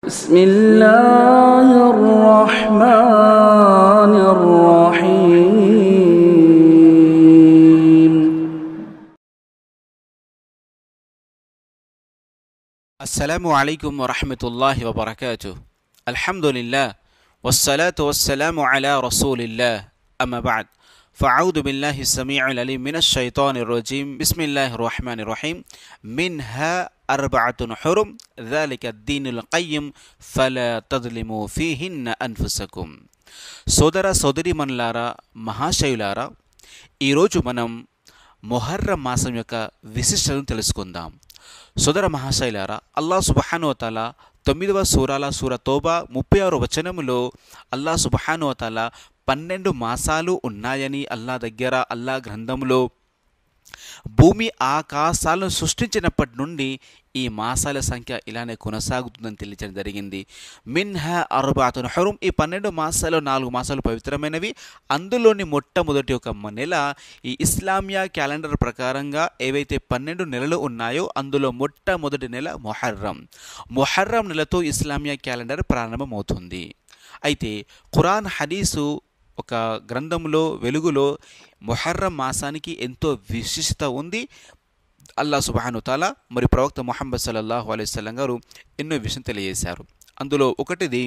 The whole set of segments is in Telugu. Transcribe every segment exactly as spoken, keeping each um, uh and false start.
بسم الله الرحمن الرحيم. السلام عليكم ورحمة الله وبركاته. الحمد لله والصلاة والسلام على رسول الله. أما بعد فأعوذ بالله السميع العليم من الشيطان الرجيم. بسم الله الرحمن الرحيم. منها أربعة حرم ذلك الدين القيم فلا تظلموا فيهن أنفسكم. సోదర సోదరీమణులారా, మహాశయులారా, ఈరోజు మనం మొహర్రం మాసం యొక్క విశిష్టతను తెలుసుకుందాం. సోదర మహాశైలారా, అల్లాహ్ సుబ్హానహు వ తఆలా తొమ్మిదవ సూరాల సూర తౌబా ముప్పై ఆరు వచనములో అల్లాహ్ సుబ్హానహు వ తఆలా పన్నెండు మాసాలు ఉన్నాయని అల్లాహ్ దగ్గర అల్లాహ్ గ్రంథంలో భూమి ఆకాశాలను సృష్టించినప్పటి నుండి ఈ మాసాల సంఖ్య ఇలానే కొనసాగుతుందని తెలియజేయడం జరిగింది. మిన్హా అర్బాతున్ హురుమ్, ఈ పన్నెండు మాసాలు నాలుగు మాసాలు పవిత్రమైనవి. అందులోని మొట్టమొదటి ఒక నెల ఈ ఇస్లామియా క్యాలెండర్ ప్రకారంగా ఏవైతే పన్నెండు నెలలు ఉన్నాయో అందులో మొట్టమొదటి నెల మొహర్రం. మొహర్రం నెలతో ఇస్లామియా క్యాలెండర్ ప్రారంభమవుతుంది. అయితే ఖురాన్ హదీసు ఒక గ్రంథంలో వెలుగులో మొహర్రం మాసానికి ఎంతో విశిష్టత ఉంది. అల్లాహ్ సుబ్హానహు వ తఆలా మరి ప్రవక్త ముహమ్మద్ సల్లల్లాహు అలైహి వసల్లం గారు ఎన్నో విషయం తెలియజేశారు. అందులో ఒకటిది,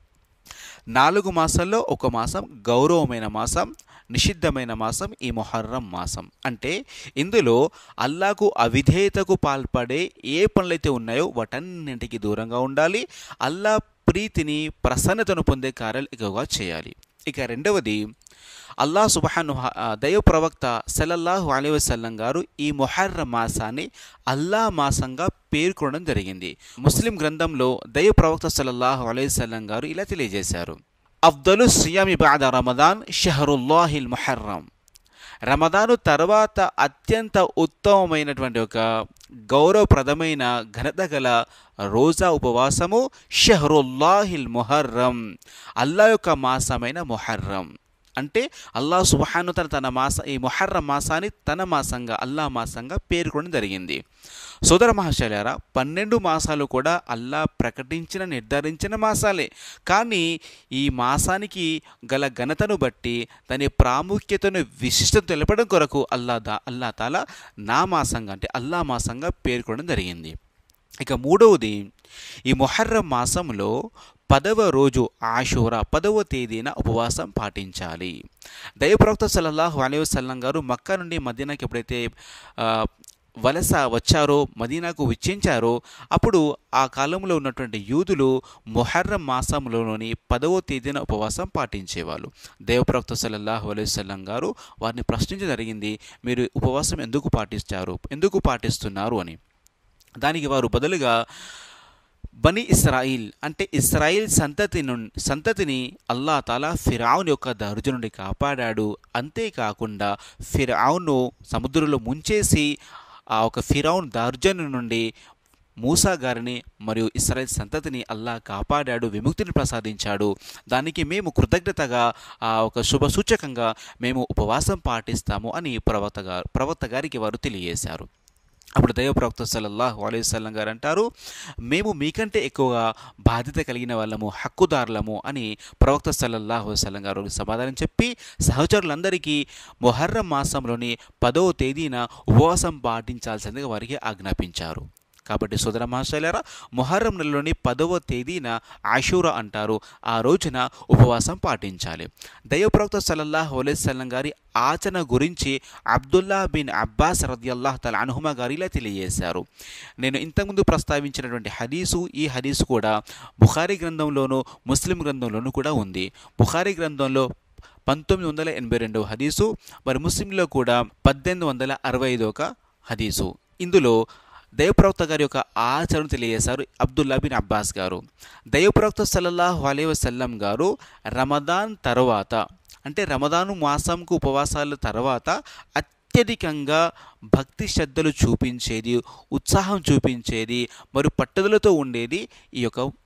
నాలుగు మాసాల్లో ఒక మాసం గౌరవమైన మాసం, నిషిద్ధమైన మాసం ఈ మొహర్రం మాసం. అంటే ఇందులో అల్లాహకు అవిధేయతకు పాల్పడే ఏ పనులైతే ఉన్నాయో వాటన్నింటికి దూరంగా ఉండాలి. అల్లాహ్ ప్రీతిని ప్రసన్నతను పొందే కార్యాలు ఎక్కువగా చేయాలి. ఇక రెండవది, అల్లాహ్ సుబ్హానహు దైవ ప్రవక్త సల్లల్లాహు అలైహి వసల్లం గారు ఈ మొహర్రం మాసాన్ని అల్లాహ్ మాసంగా పేర్కొనడం జరిగింది. ముస్లిం గ్రంథంలో దైవ ప్రవక్త సల్లల్లాహు అలైహి వసల్లం గారు ఇలా తెలియజేశారు: అఫ్దలు సియామి బఅద రమదాన్ షహరుల్లాహిల్ ముహర్రం. రమదాను తర్వాత అత్యంత ఉత్తమమైనటువంటి ఒక గౌరవప్రదమైన ఘనత గల రోజా ఉపవాసము షహరుల్లాహిల్ ముహర్రం, అల్లాహ్ యొక్క మాసమైన మొహర్రం. అంటే అల్లాహ్ సుబ్హానహు వ తఆలా తన మాస ఈ మొహర్రం మాసాన్ని తన మాసంగా అల్లాహ్ మాసంగా పేర్కొనడం జరిగింది. సోదర మహాశయులారా, పన్నెండు మాసాలు కూడా అల్లాహ్ ప్రకటించిన నిర్ధారించిన మాసాలే. కానీ ఈ మాసానికి గల ఘనతను బట్టి దాని ప్రాముఖ్యతను విశిష్టత తెలపడం కొరకు అల్లా దా అల్లా తాలా నా మాసంగా అంటే అల్లాహ్ మాసంగా పేర్కొనడం జరిగింది. ఇక మూడవది, ఈ మొహర్రం మాసంలో పదవ రోజు ఆషూరా పదవ తేదీన ఉపవాసం పాటించాలి. దైవ ప్రవక్త సల్లల్లాహు అలైహి వసల్లం గారు మక్కా నుండి మదీనాకి ఎప్పుడైతే వలస వచ్చారో, మదీనాకు విచ్చించారో, అప్పుడు ఆ కాలంలో ఉన్నటువంటి యూదులు మొహర్రం మాసంలోని పదవ తేదీన ఉపవాసం పాటించేవాళ్ళు. దైవ ప్రవక్త సల్లల్లాహు అలైహి వసల్లం గారు వారిని ప్రశ్నించడం జరిగింది, మీరు ఉపవాసం ఎందుకు పాటిస్తారు ఎందుకు పాటిస్తున్నారు అని. దానికి వారు బదులుగా బనీ ఇస్రాయిల్ అంటే ఇస్రాయిల్ సంతతి నుండి సంతతిని అల్లా తాలా ఫిరౌన్ యొక్క దౌర్జన్యం నుండి కాపాడాడు. అంతేకాకుండా ఫిరౌను సముద్రంలో ముంచేసి ఆ ఒక ఫిరౌన్ దౌర్జన్యం నుండి మూసా గారిని మరియు ఇస్రాయిల్ సంతతిని అల్లా కాపాడాడు, విముక్తిని ప్రసాదించాడు. దానికి మేము కృతజ్ఞతగా ఆ ఒక శుభ సూచకంగా మేము ఉపవాసం పాటిస్తాము అని ప్రవక్త గారు ప్రవక్త గారికి వారు తెలియజేశారు. అప్పుడు దైవ ప్రవక్త సల్లల్లాహు అలైహి వసల్లం గారు అంటారు, మేము మీకంటే ఎక్కువగా బాధ్యత కలిగిన వాళ్ళము, హక్కుదారులము అని ప్రవక్త సల్లల్లాహు అలైహి వసల్లం గారు సమాధానం చెప్పి సహచరులందరికీ మొహర్రం మాసంలోని పదవ తేదీన ఉపవాసం పాటించాల్సిందిగా వారికి ఆజ్ఞాపించారు. కాబట్టి సోదర మహాశయులారా, మొహర్రం నెలలోని పదవ తేదీన ఆషూరా అంటారు. ఆ రోజున ఉపవాసం పాటించాలి. దైవ ప్రవక్త సల్లల్లాహు అలైహి వసల్లం గారి ఆచరణ గురించి అబ్దుల్లా బిన్ అబ్బాస్ రదియల్లాహు తఆలా అన్హుమా గారు ఇలా తెలియజేశారు. నేను ఇంతకుముందు ప్రస్తావించినటువంటి హదీసు, ఈ హదీసు కూడా బుఖారీ గ్రంథంలోనూ ముస్లిం గ్రంథంలోనూ కూడా ఉంది. బుఖారీ గ్రంథంలో పంతొమ్మిది వందల ఎనభై రెండవ హదీసు, మరి ముస్లింలో కూడా పద్దెనిమిది వందల అరవై ఐదో ఒక హదీసు. ఇందులో దైవప్రవక్త గారి యొక్క ఆచరణ తెలియజేశారు అబ్దుల్లా బిన్ అబ్బాస్ గారు. దైవప్రవక్త సల్లల్లాహు అలైహి వసల్లం గారు రమదాన్ తర్వాత అంటే రమదాను మాసంకు ఉపవాసాల తర్వాత అత్యధికంగా భక్తి శ్రద్ధలు చూపించేది, ఉత్సాహం చూపించేది మరియు పట్టుదలతో ఉండేది ఈ యొక్క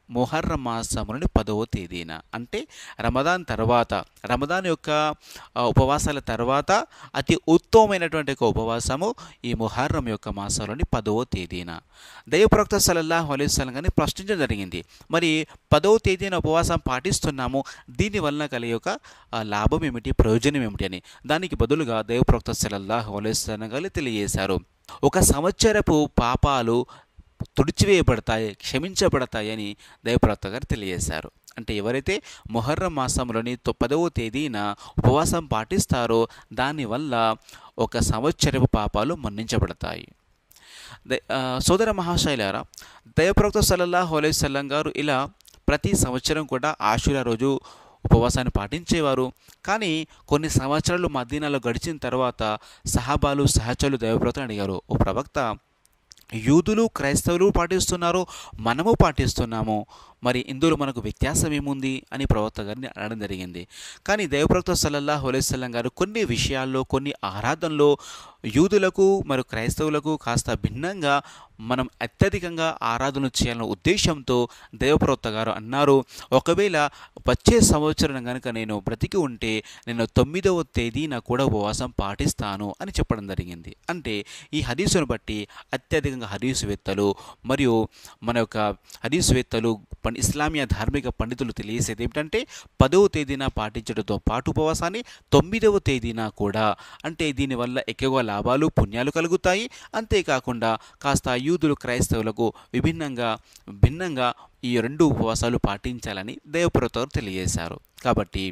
ముహర్రం మాసంలోని పదవ తేదీన, అంటే రమదాన్ తర్వాత, రమదాన్ యొక్క ఆ, ఉపవాసాల తర్వాత అతి ఉత్తమమైనటువంటి ఒక ఉపవాసము ఈ ముహర్రం యొక్క మాసంలోని పదవ తేదీన. దైవప్రవక్త సల్లల్లాహు అలైహి వసల్లం గారిని ప్రశ్నించడం జరిగింది, మరి పదవ తేదీన ఉపవాసం పాటిస్తున్నాము, దీనివల్ల కలిగే ఒక ఆ, లాభం ఏమిటి, ప్రయోజనం ఏమిటి అని. దానికి బదులుగా దైవప్రవక్త సల్లల్లాహు అలైహి వసల్లం గారు తెలియజేశారు, ఒక సంవత్సరపు పాపాలు తుడిచివేయబడతాయి, క్షమించబడతాయని దైవప్రవక్త గారు తెలియజేశారు. అంటే ఎవరైతే మొహర్రం మాసంలోని తొ- పదవ తేదీన ఉపవాసం పాటిస్తారో దానివల్ల ఒక సంవత్సరపు పాపాలు మన్నించబడతాయి. ద- ఆ, సోదర మహాశైలారా, దైవప్రవక్త సల్లల్లాహు అలైహి వసల్లం గారు ఇలా ప్రతి సంవత్సరం కూడా ఆషురా రోజు ఉపవాసాన్ని పాటించేవారు. కానీ కొన్ని సంవత్సరాలు మదీనాలో గడిచిన తర్వాత సహాబాలు సహచరులు దైవప్రవక్తను అడిగారు, ఓ ప్రవక్త, యూదులు క్రైస్తవులు పాటిస్తున్నారు, మనము పాటిస్తున్నాము, మరి ఇందులో మనకు వ్యత్యాసం ఏముంది అని ప్రవక్త గారిని అడగడం జరిగింది. కానీ దైవప్రవక్త సల్లల్లాహు అలైహి వసల్లం గారు కొన్ని విషయాల్లో, కొన్ని ఆరాధనలో యూదులకు మరియు క్రైస్తవులకు కాస్త భిన్నంగా మనం అత్యధికంగా ఆరాధన చేయాలనే ఉద్దేశంతో దైవప్రవక్త గారు అన్నారు, ఒకవేళ వచ్చే సంవత్సరం కనుక నేను బ్రతికి ఉంటే నేను తొమ్మిదవ తేదీన కూడా ఉపవాసం పాటిస్తాను అని చెప్పడం జరిగింది. అంటే ఈ హదీసును బట్టి అత్యధికంగా హదీసువేత్తలు మరియు మన యొక్క హదీసువేత్తలు పం ఇస్లామియా ధార్మిక పండితులు తెలియజేసేది ఏమిటంటే పదవ తేదీన పాటించడంతో పాటు ఉపవాసాన్ని తొమ్మిదవ తేదీన కూడా, అంటే దీనివల్ల ఎక్కువగా లాభాలు పుణ్యాలు కలుగుతాయి. అంతేకాకుండా కాస్త యూదులు క్రైస్తవులకు విభిన్నంగా భిన్నంగా ఈ రెండు ఉపవాసాలు పాటించాలని దైవప్రవక్త తెలియజేశారు. కాబట్టి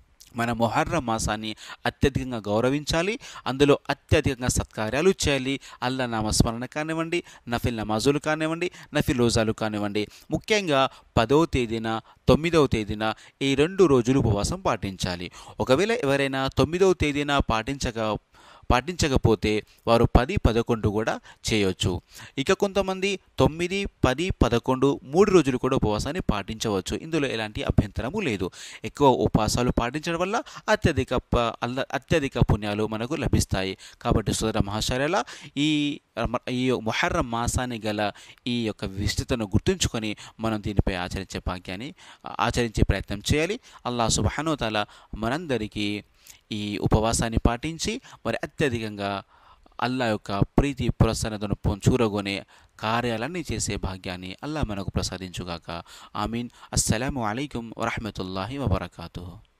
మన మొహర్రం మాసాన్ని అత్యధికంగా గౌరవించాలి, అందులో అత్యధికంగా సత్కార్యాలు చేయాలి. అల్లా నామస్మరణ కానివ్వండి, నఫిల్ నమాజులు కానివ్వండి, నఫిల్ రోజాలు కానివ్వండి. ముఖ్యంగా పదవ తేదీన తొమ్మిదవ తేదీన ఈ రెండు రోజులు ఉపవాసం పాటించాలి. ఒకవేళ ఎవరైనా తొమ్మిదవ తేదీన పాటించక పాటించకపోతే వారు పది పదకొండు కూడా చేయొచ్చు. ఇక కొంతమంది తొమ్మిది పది పదకొండు మూడు రోజులు కూడా ఉపవాసాన్ని పాటించవచ్చు. ఇందులో ఎలాంటి అభ్యంతరము లేదు. ఎక్కువ ఉపవాసాలు పాటించడం వల్ల అత్యధిక ప- అల్ల అత్యధిక పుణ్యాలు మనకు లభిస్తాయి. కాబట్టి సోదర మహాశయులారా, ఈ రమ- ఈ ముహర్రం మాసాన్ని గల ఈ యొక్క విశిష్టతను గుర్తుంచుకొని మనం దీనిపై ఆచరించే భాగ్యాన్ని ఆచరించే ప్రయత్నం చేయాలి. అల్లాహ్ సుబ్హానహు వ తఆలా మనందరికీ ఈ ఉపవాసాన్ని పాటించి మరి అత్యధికంగా అల్లా యొక్క ప్రీతి ప్రసన్నతను పొం- చూరగొనే కార్యాలన్నీ చేసే భాగ్యాన్ని అల్లా మనకు ప్రసాదించుగాక. ఆమీన్. అస్సలాము అలైకుం వరహ్మతుల్లాహి వబరకాతుహు.